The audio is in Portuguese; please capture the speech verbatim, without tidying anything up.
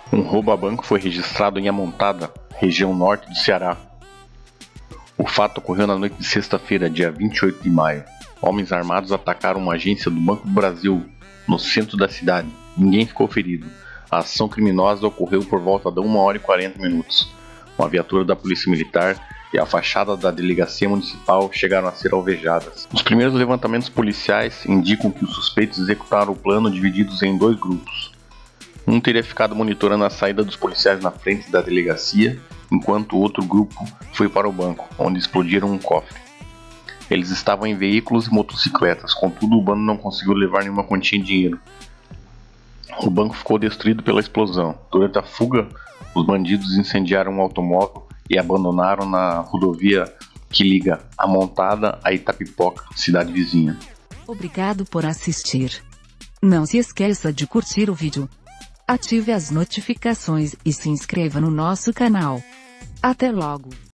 Um roubo a banco foi registrado em Amontada, região norte do Ceará. O fato ocorreu na noite de sexta-feira, dia vinte e oito de maio. Homens armados atacaram uma agência do Banco do Brasil, no centro da cidade. Ninguém ficou ferido. A ação criminosa ocorreu por volta de uma hora e quarenta minutos. Uma viatura da Polícia Militar e a fachada da Delegacia Municipal chegaram a ser alvejadas. Os primeiros levantamentos policiais indicam que os suspeitos executaram o plano divididos em dois grupos. Um teria ficado monitorando a saída dos policiais na frente da delegacia, enquanto o outro grupo foi para o banco, onde explodiram um cofre. Eles estavam em veículos e motocicletas, contudo o bando não conseguiu levar nenhuma quantia em dinheiro. O banco ficou destruído pela explosão. Durante a fuga, os bandidos incendiaram um automóvel e abandonaram na rodovia que liga Amontada a Itapipoca, cidade vizinha. Obrigado por assistir. Não se esqueça de curtir o vídeo. Ative as notificações e se inscreva no nosso canal. Até logo!